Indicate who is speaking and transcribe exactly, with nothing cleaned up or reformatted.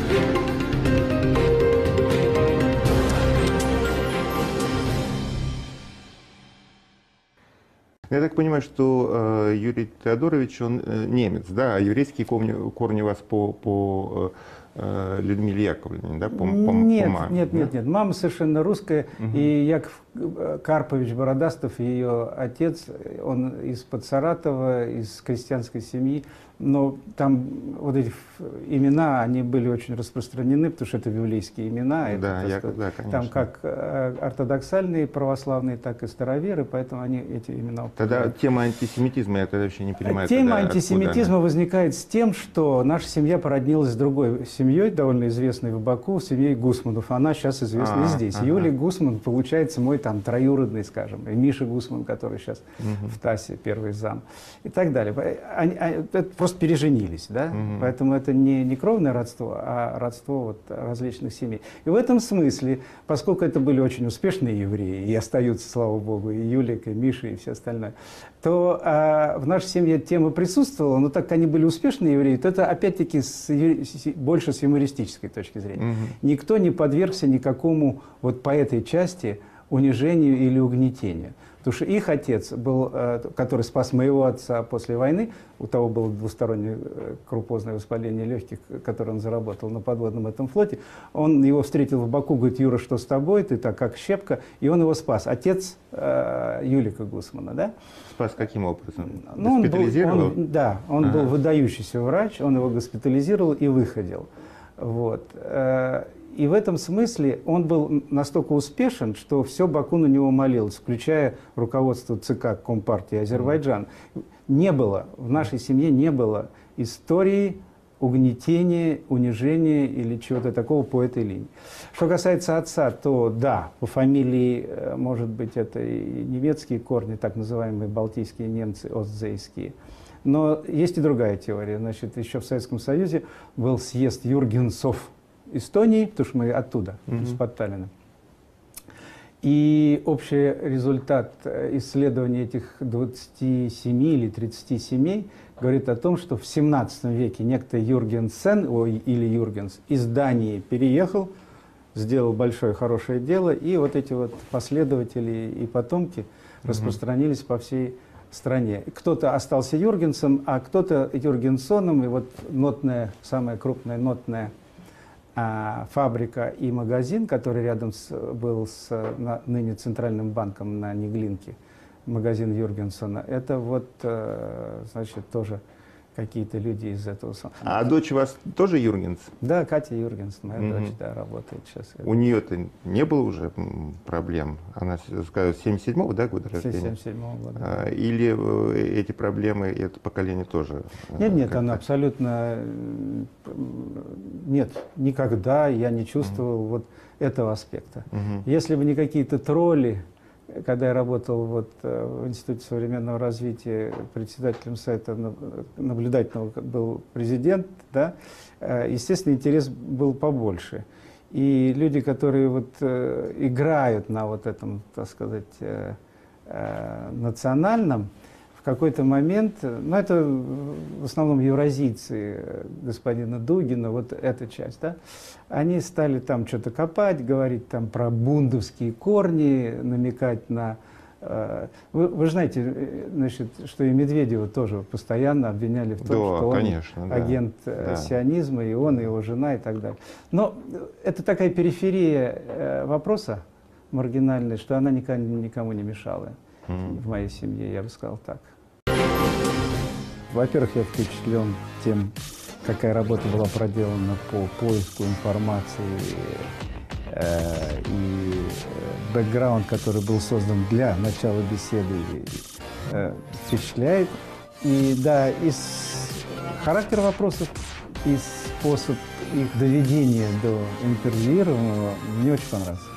Speaker 1: Я так понимаю, что э, Юрий Теодорович, он э, немец, да, а еврейские корни, корни у вас по, по э, Людмиле Яковлевне, да, по, по,
Speaker 2: нет,
Speaker 1: по маме?
Speaker 2: Нет,
Speaker 1: да?
Speaker 2: нет, нет, мама совершенно русская, угу. И Яков Карпович Бородастов, ее отец, он из-под Саратова, из крестьянской семьи, но там вот эти имена, они были очень распространены, потому что это библейские имена, это,
Speaker 1: да, я,
Speaker 2: сказать,
Speaker 1: да, конечно.
Speaker 2: Там как ортодоксальные православные, так и староверы, поэтому они эти имена...
Speaker 1: Тогда тема антисемитизма, я тогда вообще не понимаю.
Speaker 2: Тема
Speaker 1: тогда,
Speaker 2: антисемитизма возникает с тем, что наша семья породнилась с другой семьей, довольно известной в Баку, семьей Гусманов. Она сейчас известна
Speaker 1: а,
Speaker 2: и здесь.
Speaker 1: Ага.
Speaker 2: Юлий Гусман, получается, мой там троюродный, скажем, и Миша Гусман, который сейчас угу. в ТАССе первый зам, и так далее. Они, они, это просто переженились, да? Угу. Поэтому это не, не кровное родство, а родство вот различных семей. И в этом смысле, поскольку это были очень успешные евреи, и остаются, слава Богу, и Юлик, и Миша, и все остальное, то а, в нашей семье тема присутствовала, но так как они были успешные евреи, то это опять-таки с, больше с юмористической точки зрения. Угу. Никто не подвергся никакому вот по этой части унижению или угнетению. Потому что их отец был, который спас моего отца после войны, у того было двустороннее крупозное воспаление легких, которое он заработал на подводном этом флоте, он его встретил в Баку, говорит: Юра, что с тобой, ты так как щепка, и он его спас. Отец э, Юлика Гусмана, да?
Speaker 1: Спас каким образом?
Speaker 2: Ну,
Speaker 1: госпитализировал?
Speaker 2: Он был, он, да, он ага. был выдающийся врач, он его госпитализировал и выходил. Вот. И в этом смысле он был настолько успешен, что все Баку на него молилось, включая руководство ЦК Компартии Азербайджана. Не было, в нашей семье не было истории угнетения, унижения или чего-то такого по этой линии. Что касается отца, то да, по фамилии, может быть, это и немецкие корни, так называемые балтийские немцы, остзейские. Но есть и другая теория. Значит, еще в Советском Союзе был съезд юргенсов Эстонии, потому что мы оттуда, mm-hmm. из-под Таллина. И общий результат исследования этих двадцати семи или тридцати семей говорит о том, что в семнадцатом веке некто Юргенсен, ой, или Юргенс, из Дании переехал, сделал большое хорошее дело, и вот эти вот последователи и потомки mm-hmm. распространились по всей стране. Кто-то остался Юргенсом, а кто-то Юргенсоном, и вот нотная, самая крупная нотная а, фабрика и магазин, который рядом с, был с на, ныне Центральным банком на Неглинке, магазин Юргенсона, это вот, э, значит, тоже какие-то люди из этого.
Speaker 1: А дочь у вас тоже Юргенс? Да,
Speaker 2: Катя Юргенс, моя mm-hmm. дочь, да, работает сейчас.
Speaker 1: У нее-то не было уже проблем? Она, скажем, семьдесят седьмого, да, года рождения?
Speaker 2: семьдесят седьмого года.
Speaker 1: А, или эти проблемы, это поколение тоже?
Speaker 2: Нет, нет, она абсолютно... Нет, никогда я не чувствовал mm-hmm. вот этого аспекта. Mm-hmm. Если бы не какие-то тролли, когда я работал вот в Институте современного развития, председателем совета наблюдательного был президент, да, естественно, интерес был побольше. И люди, которые вот играют на вот этом, так сказать, национальном, в какой-то момент, ну это в основном евразийцы господина Дугина, вот эта часть, да, они стали там что-то копать, говорить там про бундовские корни, намекать на... Э, вы, вы же знаете, значит, что и Медведева тоже постоянно обвиняли в том,
Speaker 1: да,
Speaker 2: что он
Speaker 1: конечно,
Speaker 2: агент
Speaker 1: да.
Speaker 2: сионизма, и он, и его жена, и так далее. Но это такая периферия э, вопроса маргинальная, что она никому, никому не мешала mm. в моей семье, я бы сказал так. Во-первых, я впечатлен тем, какая работа была проделана по поиску информации э, и бэкграунд, который был создан для начала беседы, э, впечатляет. И да, и характер вопросов, и способ их доведения до интервьюируемого мне очень понравился.